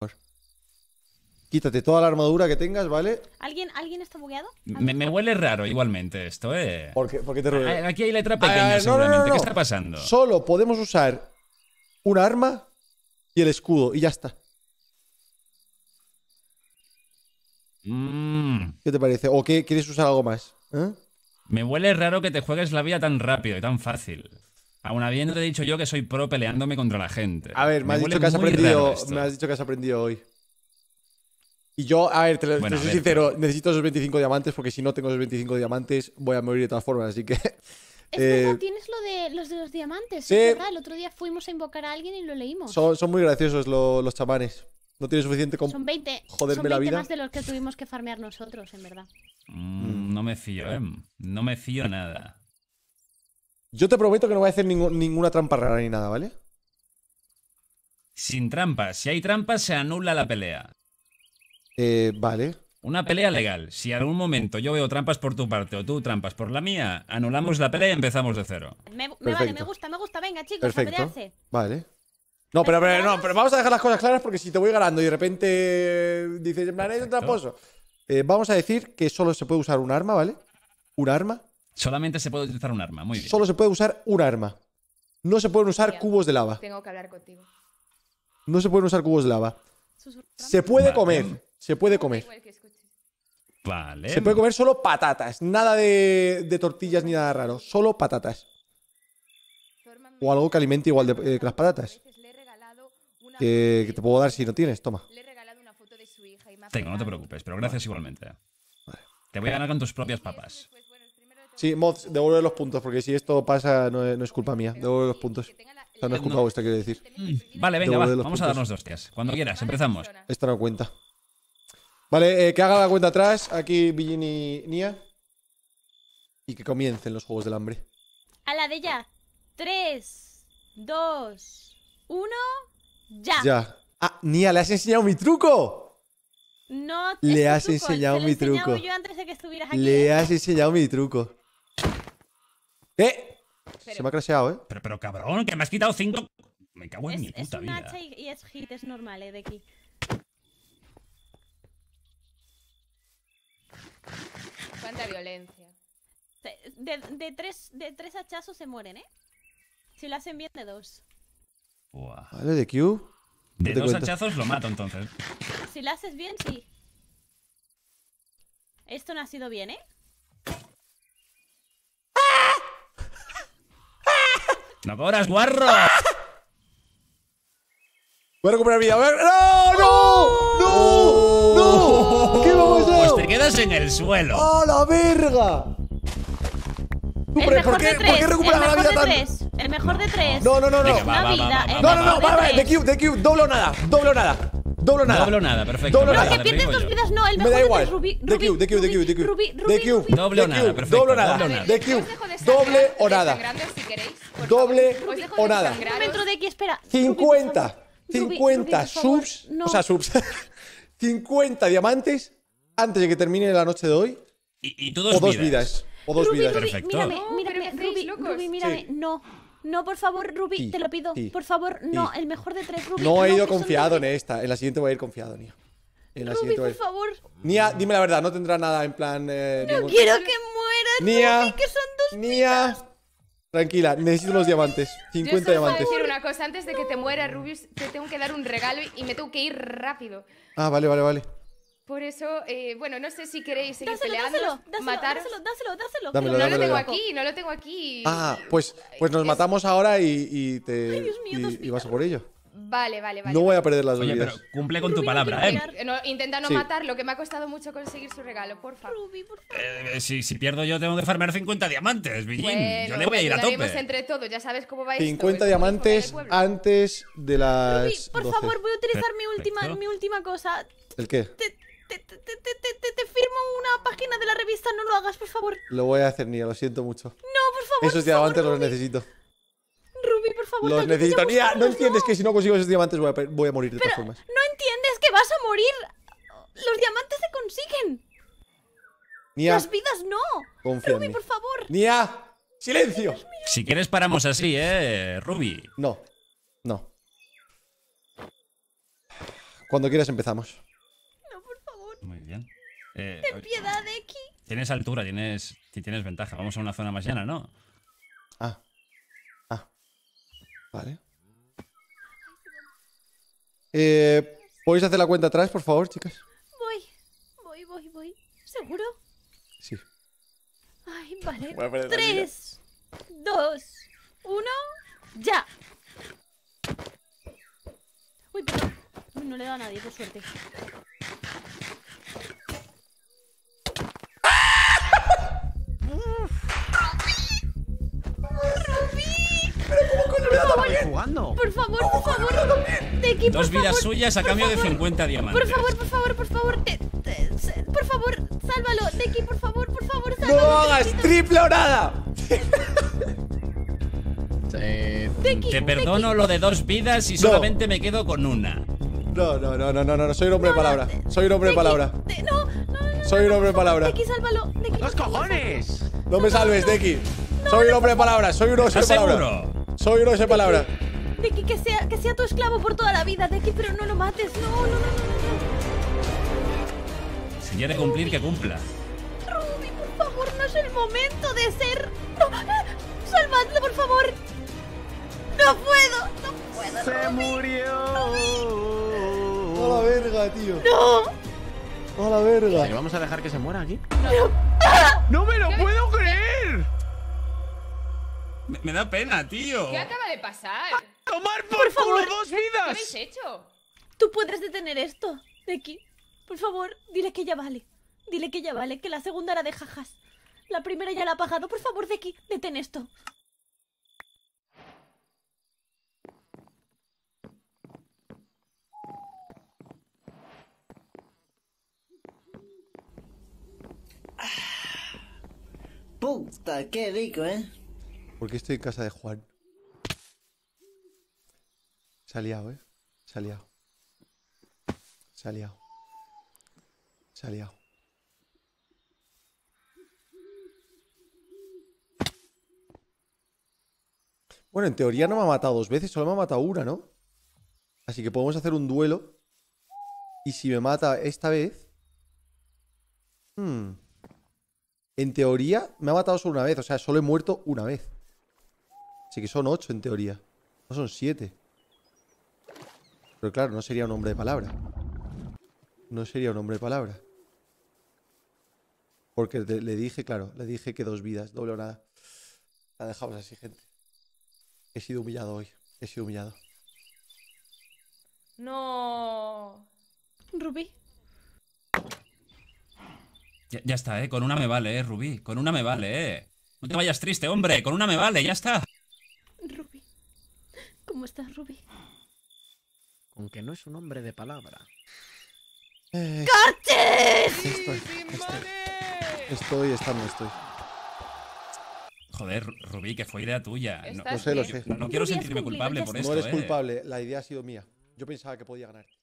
Quítate toda la armadura que tengas, ¿vale? ¿Alguien está bugueado? Me huele raro igualmente esto, ¿Por qué te ruego? Aquí hay letra pequeña, seguramente. ¿Qué está pasando? Solo podemos usar un arma y el escudo, y ya está. ¿Qué te parece? ¿O quieres usar algo más? Me huele raro que te juegues la vida tan rápido y tan fácil. Aún habiéndote dicho yo que soy pro peleándome contra la gente. A ver, me has dicho que has aprendido hoy. Y yo, a ver, te soy sincero, necesito esos 25 diamantes porque si no tengo esos 25 diamantes voy a morir de todas formas, así que... Es verdad, tienes lo de los diamantes. Sí. Es verdad, el otro día fuimos a invocar a alguien y lo leímos. Son muy graciosos los chamanes. No tiene suficiente con Son 20, joderme la vida. más de los que tuvimos que farmear nosotros, en verdad. No me fío, No me fío nada. Yo te prometo que no voy a hacer ninguna trampa rara ni nada, ¿vale? Sin trampas. Si hay trampas, se anula la pelea. Vale. Una pelea legal. Si en algún momento yo veo trampas por tu parte o tú trampas por la mía, anulamos la pelea y empezamos de cero. Me vale, me gusta. Venga, chicos, Perfecto. a pelearse. Vale. No, pero vamos a dejar las cosas claras porque si te voy ganando y de repente dices, en plan, es un tramposo. Vamos a decir que solo se puede usar un arma, ¿vale? Un arma. Solamente se puede utilizar un arma, muy bien. Solo se puede usar un arma. No se pueden usar cubos de lava. Tengo que hablar contigo. No se pueden usar cubos de lava. Se puede comer. Se puede comer. Vale. Se puede comer solo patatas. Nada de tortillas ni nada raro. Solo patatas. O algo que alimente igual que las patatas. Que te puedo dar si no tienes. Toma. Tengo, no te preocupes, pero gracias igualmente. Vale. Te voy a ganar con tus propias papas. Sí, Mods, devuelve los puntos, porque si esto pasa no es culpa mía. Devuelve los puntos. O sea, no es culpa vuestra, quiero decir. Vale, venga, vamos a darnos 2 hostias. Cuando quieras, empezamos. Esta no cuenta. Vale, que haga la cuenta atrás. Aquí Billin y Nia. Y que comiencen los Juegos del Hambre. A la de ya. 3, 2, 1, ya. Ya. Ah, Nia, ¿le has enseñado mi truco? No, le has enseñado mi truco. Yo antes de que estuvieras aquí. Le has enseñado mi truco. Se me ha crasheado, ¿eh? Pero cabrón, que me has quitado 5. Me cago en mi puta vida. Es un hacha vida. y es hit, es normal, de aquí. Cuánta violencia. De tres hachazos se mueren, ¿eh? Si lo hacen bien, de 2. Vale, de Q. De 2 hachazos lo mato, entonces. Si lo haces bien, sí. Esto no ha sido bien, ¿eh? ¡No cobras, guarro! Voy a recuperar vida. ¡No! ¡No! ¡No! ¡No! ¿Qué me ha pasado? Pues te quedas en el suelo. ¡Oh, la verga! ¿Por qué recuperas la vida tan...? El mejor de 3. No. Va. De Q, doble o nada. Doblo nada, perfecto. No, que pierdes 2 vidas, no. El me mejor da igual. de 3, Rubí. De Q. Doble o nada, perfecto. Doble o nada. De Q. Doble o nada. Doble o nada. Un momento de aquí, espera. 50 subs. O sea, subs. 50 diamantes antes de que termine la noche de hoy. Y tú o 2 vidas. O 2 vidas. Perfecto. Mírame, Rubí, mírame. No, por favor, Rubí, te lo pido. Por favor, no, el mejor de 3, Rubí. No he ido confiado en esta. En la siguiente voy a ir confiado, Nia. Rubí, por favor. Nia, dime la verdad, no tendrá nada en plan. No quiero que mueras, Nia, Rubí, que son 2 Nia. vidas. Tranquila, necesito los diamantes. 50 diamantes. Yo decir una cosa, antes de que te mueras, Rubius, te tengo que dar un regalo y me tengo que ir rápido. Ah, vale. Por eso, bueno, no sé si queréis seguir Dáselo, peleando, mataros. Dáselo. Dámelo, No lo tengo aquí. Ah, pues nos matamos ahora y Dios mío, y vas a por ello. Vale. No voy a perder las 2 Oye, vidas. pero cumple con tu palabra, ¿eh? Intenta no matarlo, que me ha costado mucho conseguir su regalo, porfa. Rubí, por favor. Si pierdo yo tengo que farmear 50 diamantes, Billín. Bueno, yo le voy a ir a tope. Entre todos, ya sabes cómo va 50 diamantes antes de las Rubí, por 12. favor, voy a utilizar Perfecto. mi última cosa. ¿El qué? Te firmo una página de la revista, no lo hagas, por favor. Lo voy a hacer, Nia, lo siento mucho. No, por favor. Esos diamantes los necesito. Rubí, por favor. Los necesito. Nia, no entiendes que si no consigo esos diamantes voy a morir de todas formas. No entiendes que vas a morir. Los diamantes se consiguen. Nia, Las vidas no. confía en Rubí, mí. por favor. Nia, silencio. Si quieres paramos así, Ruby. No. Cuando quieras empezamos. No, por favor. Muy bien. Ten piedad, X. Tienes altura, tienes ventaja. Vamos a una zona más llana, ¿no? Vale. ¿Podéis hacer la cuenta atrás, por favor, chicas? Voy. ¿Seguro? Sí. Ay, vale. Voy a perder la 3, 2, 1, ya. Uy, perdón. Uy, no le da a nadie, por suerte. Jugando. Por favor. Tequi, por 2 vidas favor, suyas a cambio de 50 diamantes. Por favor. Por favor, sálvalo. Tequi, por favor, sálvalo. ¡No hagas triple o nada! Tequi, Te perdono lo de 2 vidas y solamente me quedo con una. No, soy un hombre de palabra. Soy un hombre de palabra. No. Soy un hombre de palabra. Tequi, sálvalo. Tequi, ¡Los cojones! No me salves, Deki. Soy un hombre de palabra. Soy un oso de ¿Estás palabra. seguro? Soy un oso de palabra. Tequi, que sea tu esclavo por toda la vida, Tequi, pero no lo mates. No. Si quiere cumplir, que cumpla. Ruby, por favor, no es el momento de ser... No, salvadlo, por favor. No puedo. ¡Se murió! A la verga, tío. No. A la verga. ¿Pero vamos a dejar que se muera aquí? ¡No me lo puedo creer! Me da pena, tío. ¿Qué acaba de pasar? ¡Tomar por favor! culo 2 ¿Qué vidas! habéis hecho? Tú puedes detener esto, Tequi. Por favor, dile que ya vale. Dile que ya vale, que la segunda era de jajas. La primera ya la ha pagado. Por favor, Tequi, detén esto. Puta, qué rico, ¿eh? Porque estoy en casa de Juan. Se ha liado, ¿eh? Se ha liado. Bueno, en teoría no me ha matado 2 veces, solo me ha matado una, ¿no? Así que podemos hacer un duelo. Y si me mata esta vez... En teoría me ha matado solo una vez, o sea, solo he muerto una vez. Así que son 8 en teoría. No son 7. Pero claro, no sería un hombre de palabra. Porque le dije, claro, le dije que 2 vidas, doble o nada. La dejamos así, gente. He sido humillado hoy. No. Ruby. Ya está, con una me vale, Rubí. Con una me vale, No te vayas triste, hombre. Con una me vale, ya está. Ruby. ¿Cómo estás, Ruby? Aunque no es un hombre de palabra. ¡Cartes! Estoy. Joder, Rubí, que fue idea tuya. ¿Estás Lo bien? sé. No quiero Rubí, has sentirme cumplido, culpable ya por está. esto, No eres culpable, la idea ha sido mía. Yo pensaba que podía ganar.